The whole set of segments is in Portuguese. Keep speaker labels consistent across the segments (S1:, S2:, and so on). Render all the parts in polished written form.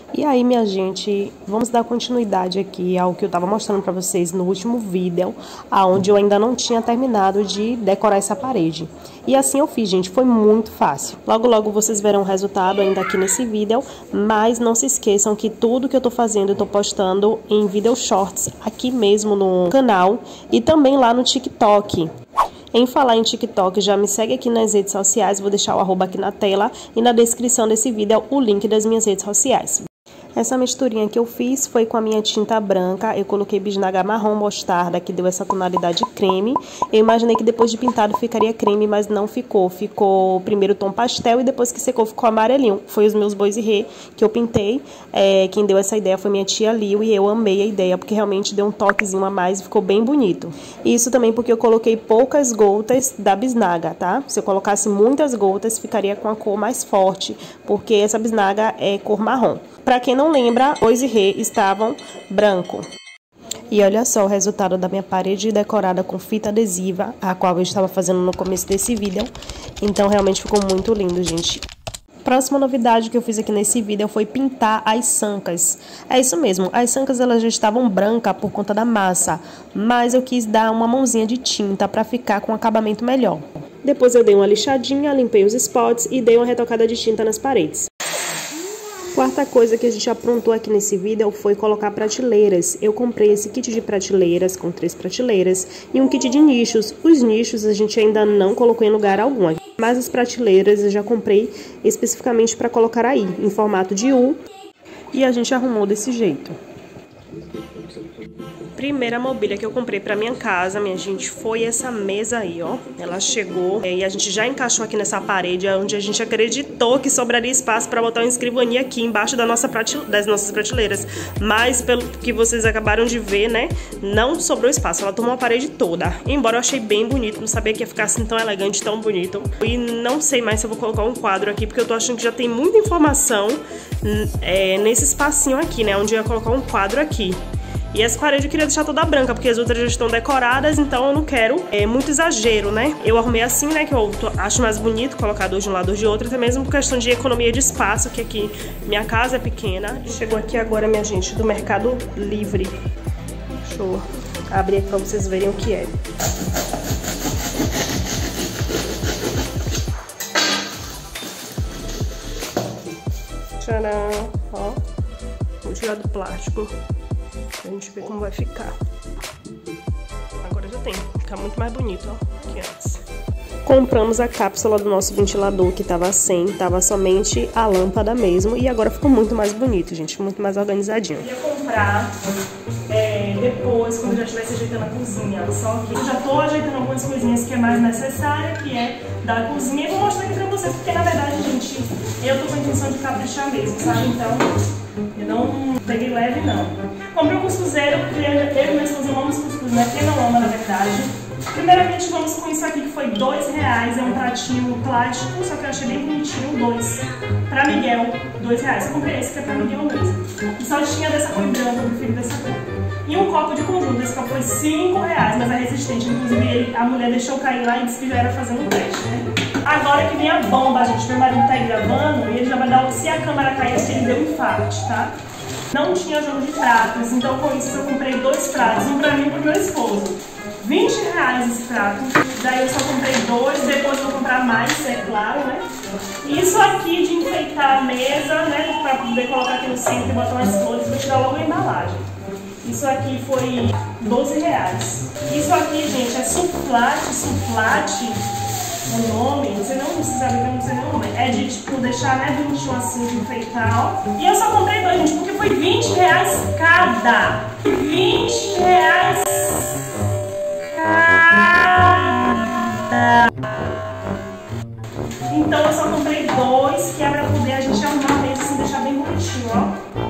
S1: E aí, minha gente, vamos dar continuidade aqui ao que eu tava mostrando pra vocês no último vídeo, aonde eu ainda não tinha terminado de decorar essa parede. E assim eu fiz, gente, foi muito fácil. Logo, logo vocês verão o resultado ainda aqui nesse vídeo, mas não se esqueçam que tudo que eu tô fazendo eu tô postando em vídeo shorts aqui mesmo no canal e também lá no TikTok. Em falar em TikTok, já me segue aqui nas redes sociais, vou deixar o arroba aqui na tela e na descrição desse vídeo o link das minhas redes sociais. Essa misturinha que eu fiz foi com a minha tinta branca, eu coloquei bisnaga marrom mostarda, que deu essa tonalidade creme. Eu imaginei que depois de pintado ficaria creme, mas não ficou. Ficou primeiro tom pastel e depois que secou ficou amarelinho. Foi os meus bois e rê que eu pintei. Quem deu essa ideia foi minha tia Liu e eu amei a ideia, porque realmente deu um toquezinho a mais e ficou bem bonito. Isso também porque eu coloquei poucas gotas da bisnaga, tá? Se eu colocasse muitas gotas, ficaria com a cor mais forte, porque essa bisnaga é cor marrom. Pra quem não lembra, bois e rê estavam branco. E olha só o resultado da minha parede decorada com fita adesiva, a qual eu estava fazendo no começo desse vídeo. Então realmente ficou muito lindo, gente. Próxima novidade que eu fiz aqui nesse vídeo foi pintar as sancas. É isso mesmo, as sancas elas já estavam brancas por conta da massa, mas eu quis dar uma mãozinha de tinta para ficar com um acabamento melhor. Depois eu dei uma lixadinha, limpei os spots e dei uma retocada de tinta nas paredes. Quarta coisa que a gente aprontou aqui nesse vídeo foi colocar prateleiras. Eu comprei esse kit de prateleiras com 3 prateleiras e um kit de nichos. Os nichos a gente ainda não colocou em lugar algum, mas as prateleiras eu já comprei especificamente para colocar aí, em formato de U, e a gente arrumou desse jeito. Primeira mobília que eu comprei pra minha casa, minha gente, foi essa mesa aí, ó. Ela chegou e a gente já encaixou aqui nessa parede, onde a gente acreditou que sobraria espaço pra botar uma escrivaninha aqui embaixo das nossas prateleiras. Mas, pelo que vocês acabaram de ver, né, não sobrou espaço. Ela tomou a parede toda. Embora eu achei bem bonito, não sabia que ia ficar assim tão elegante, tão bonito. E não sei mais se eu vou colocar um quadro aqui, porque eu tô achando que já tem muita informação nesse espacinho aqui, né, onde eu ia colocar um quadro aqui. E essa parede eu queria deixar toda branca, porque as outras já estão decoradas, então eu não quero muito exagero, né? Eu arrumei assim, né, que eu acho mais bonito colocar dois de um lado, dois de outro, até mesmo por questão de economia de espaço, que aqui minha casa é pequena. Chegou aqui agora, minha gente, do Mercado Livre. Deixa eu abrir aqui pra vocês verem o que é. Tcharam! Ó, vou tirar do plástico. A gente vê como vai ficar. Agora já tem, vai ficar muito mais bonito, ó, que antes. Compramos a cápsula do nosso ventilador, que tava sem, tava somente a lâmpada mesmo, e agora ficou muito mais bonito, gente, muito mais organizadinho. Eu ia comprar depois, quando eu já estivesse ajeitando a cozinha, só que eu já tô ajeitando algumas coisinhas que é mais necessária, que é da cozinha, e vou mostrar aqui pra vocês, porque na verdade, gente, eu tô com a intenção de caprichar mesmo, sabe? Então, eu não peguei leve, não. Comprei um cuscuzeiro, porque eu e minha esposa amamos cuscuz, né? Quem não ama, na verdade. Primeiramente, vamos com isso aqui, que foi R$2. É um pratinho plástico, só que eu achei bem bonitinho, 2. Pra Miguel, R$2. Eu comprei esse, que é pra Miguel mesmo. E só tinha dessa cor branca, eu prefiro dessa cor. E um copo de conjunto, esse copo foi R$5, mas é resistente. Inclusive, a mulher deixou cair lá e disse que já era fazendo um teste, né? Agora que vem a bomba, gente. Meu marido tá aí gravando e ele já vai dar, se a câmera cair, acho que ele deu um infarto, tá? Não tinha jogo de pratos, então com isso eu comprei 2 pratos, um pra mim e pro meu esposo. R$20 esse prato, daí eu só comprei 2, depois eu vou comprar mais, é claro, né? Isso aqui de enfeitar a mesa, né, pra poder colocar aqui no centro e botar umas flores, vou tirar logo a embalagem. Isso aqui foi R$12. Isso aqui, gente, é suplate. O nome, você não precisa ver, eu não sei o nome. É de, tipo, deixar, né, bonitinho assim, de enfeitar, ó. E eu só comprei 2, gente, porque foi R$20 cada. R$20 cada. Então eu só comprei 2, que é pra poder a gente arrumar a mesa assim, deixar bem bonitinho, ó.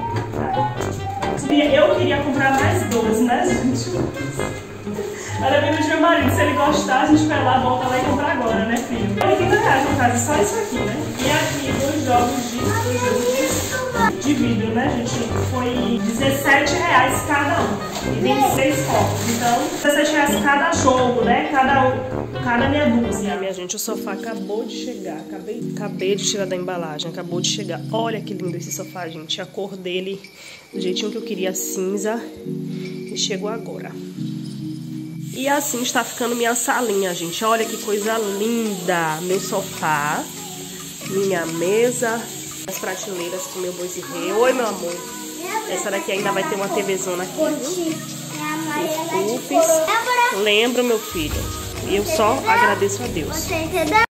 S1: Eu queria comprar mais 2, né, gente? Olha bem no meu marido, se ele gostar, a gente vai lá, volta lá e compra agora, né, filho? R$30 no caso, só isso aqui, né? E aqui 2 jogos de de vidro, né, gente? Foi R$17 cada um. E tem 6 copos. Então, R$17 cada jogo, né? Cada meia dúzia. Minha gente, o sofá acabou de chegar. Acabei de tirar da embalagem. Acabou de chegar. Olha que lindo esse sofá, gente. A cor dele, do jeitinho que eu queria, cinza. E chegou agora. E assim está ficando minha salinha, gente. Olha que coisa linda. Meu sofá, minha mesa, as prateleiras com meu boizinho. Oi, meu amor. Essa daqui ainda vai ter uma TVzona aqui, viu? Os puffs. Lembra, meu filho. E eu só agradeço a Deus.